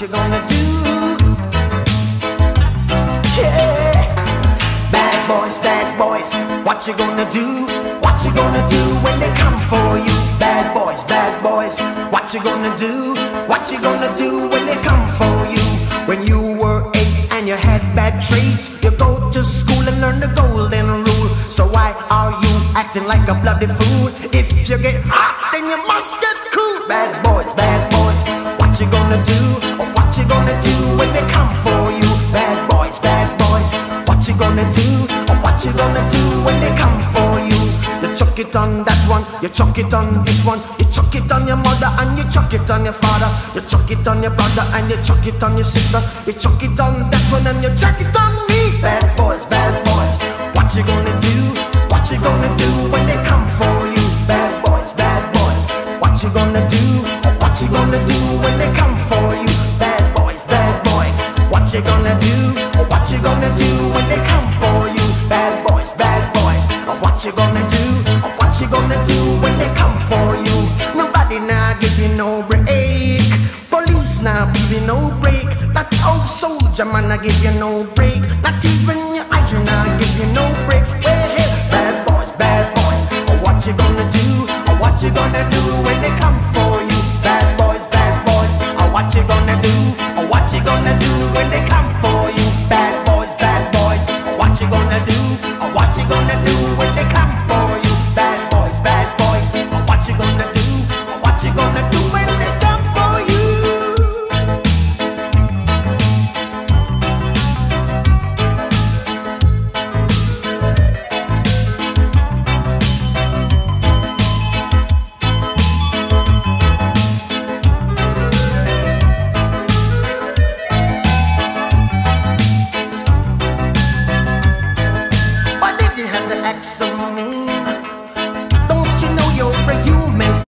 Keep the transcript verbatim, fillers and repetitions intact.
you gonna do? Yeah. Bad boys, bad boys, what you gonna do? What you gonna do when they come for you? Bad boys, bad boys, what you gonna do? What you gonna do when they come for you? When you were eight and you had bad traits, you go to school and learn the golden rule. So why are you acting like a bloody fool? If you get hot, then you must get cool. Bad boys, bad boys, what you gonna do? Or what you gonna do when they come for you? Bad boys, bad boys, what you gonna do? Or what you gonna do when they come for you? You chuck it on that one, you chuck it on this one, you chuck it on your mother and you chuck it on your father, you chuck it on your brother and you chuck it on your sister, you chuck it on that one and you chuck it on me. Bad boys, bad boys, what you gonna do? What you gonna do when they come for you? Bad boys, bad boys, what you gonna do? What you gonna do when they come for you? Bad boys, bad boys, what you gonna do? What you gonna do when they come for you? Bad boys, bad boys, what you gonna do? What you gonna do when they come for you? Nobody now give you no break. Police now give you no break. That old soldier man I give you no break. Not even your eyes now give you no breaks. Well, hey, bad boys, bad boys, what you gonna do? What you gonna do when they come for you? Bad boys, bad boys, what you gonna do? What you gonna do when they come for you? Bad boys, bad boys, what you gonna do? What you gonna do when they come for you? Bad boys, bad boys, what you gonna do? What you gonna do when they come for you? Why did you have to act so mean?